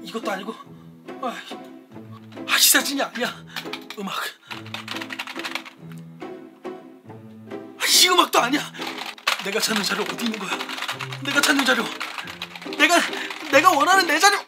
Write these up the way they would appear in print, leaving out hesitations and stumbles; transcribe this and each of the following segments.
이것도 아니고 이 사진이 아니야. 음악. 이 음악도 아니야. 내가 찾는 자료 어디 있는 거야? 내가 찾는 자료. 내가 원하는 내 자료.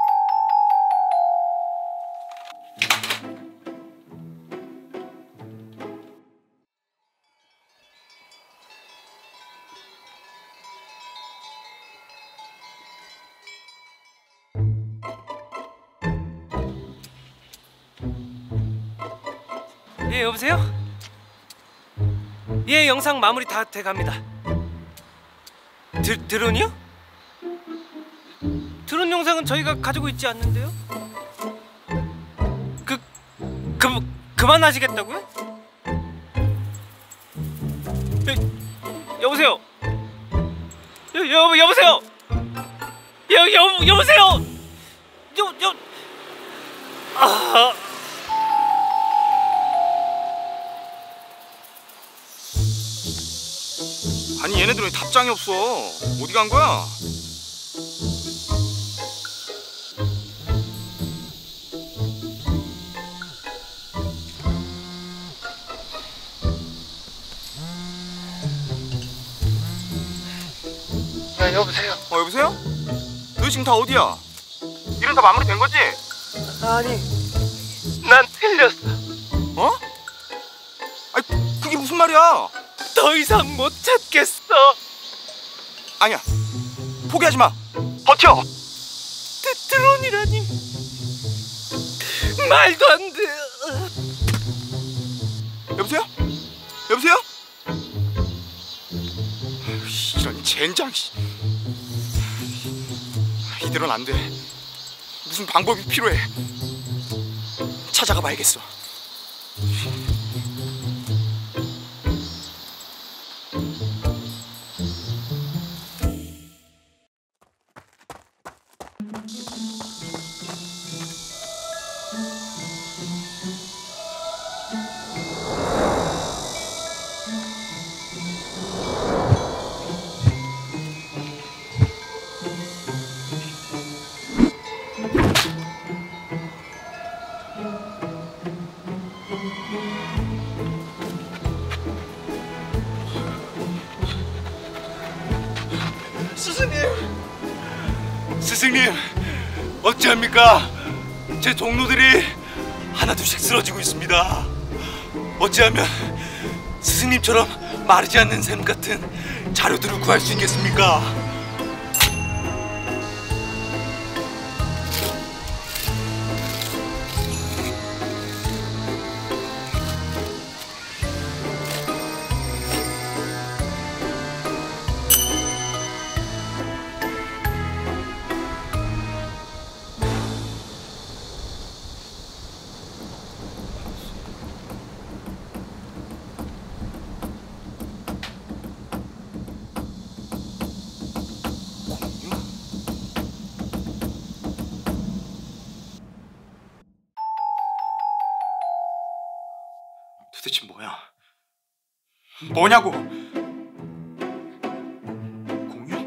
예, 여보세요? 예, 영상 마무리 다 돼갑니다. 드론이요? 드론 영상은 저희가 가지고 있지 않는데요? 그만하시겠다고요? 여보세요? 여보세요? 여보세요? 아니 얘네들 왜 답장이 없어? 어디 간 거야? 야, 여보세요? 여보세요? 너희 지금 다 어디야? 일은 다 마무리된 거지? 아니, 난 틀렸어. 어? 아니 그게 무슨 말이야? 더 이상 못 찾겠어. 아니야, 포기하지 마. 버텨. 드론이라니. 말도 안 돼. 여보세요? 여보세요? 이런 젠장. 이대로는 안 돼. 무슨 방법이 필요해. 찾아가 봐야겠어. 스승님, 어찌합니까? 제 동료들이 하나둘씩 쓰러지고 있습니다. 어찌하면 스승님처럼 마르지 않는 샘 같은 자료들을 구할 수 있겠습니까? 도대체 뭐야? 뭐냐고? 공유?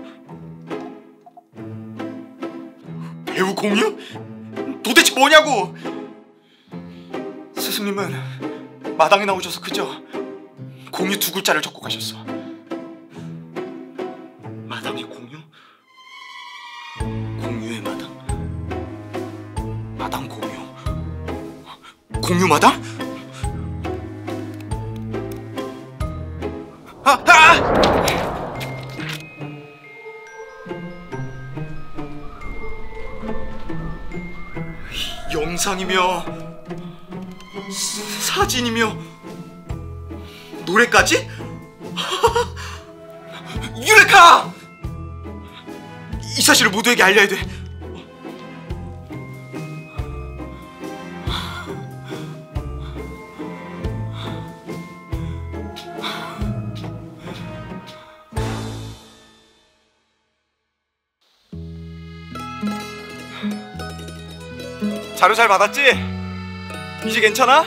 배우 공유? 도대체 뭐냐고? 스승님은 마당에 나오셔서 그저 공유 두 글자를 적고 가셨어. 마당의 공유? 공유의 마당? 마당 공유? 공유 마당? 영상이며 사진이며 노래까지? 유레카! 이 사실을 모두에게 알려야 돼. 자료 잘 받았지? 이제 괜찮아?